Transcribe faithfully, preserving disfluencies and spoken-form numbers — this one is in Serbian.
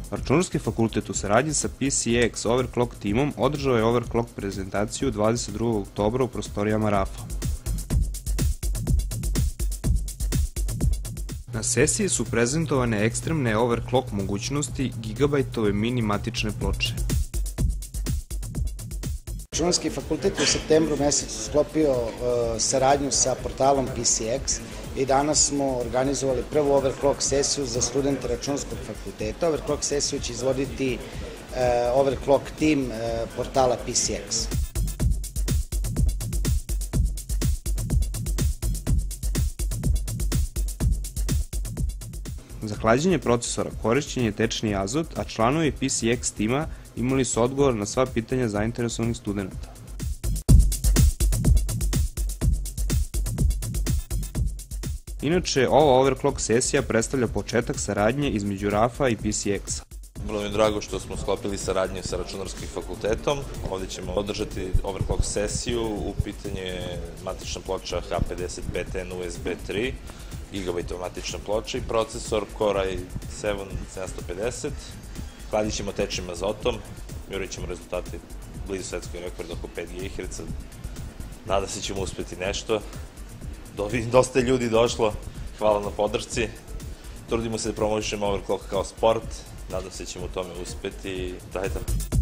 Računarski fakultet u saradnji sa P C X Overclock timom održao je Overclock prezentaciju dvadeset drugog oktobra u prostorijama R A F-a. Na sesiji su prezentovane ekstremne overclock mogućnosti gigabajtove mini matične ploče. Računarski fakultet u septembru mesecu sklopio saradnju sa portalom P C X i danas smo organizovali prvu overclock sesiju za studente Računarskog fakulteta. Overclock sesiju će izvoditi overclock tim portala P C X. Za hlađenje procesora korišćen je tečni azot, a članovi P C X tima imali su odgovor na sva pitanja zainteresovanih studenta. Inače, ova overclock sesija predstavlja početak saradnje između R A F-a i P C X-a. Vrlo mi je drago što smo sklopili saradnju sa Računarskim fakultetom. Ovdje ćemo održati overclock sesiju. U pitanju je matična ploča H pedeset pet N U S B tri, gigabajtova matična ploča i procesor Core i sedam sedamsto pedeset. Hladit ćemo tečnim azotom, jurit ćemo rezultate blizu svetskoj rekord oko pet gigaherca. Nada se ćemo uspeti nešto. Dosta je ljudi došlo, hvala na podršci. Trudimo se da promovišemo overclock kao sport, nadam se ćemo u tome uspeti. Daj da...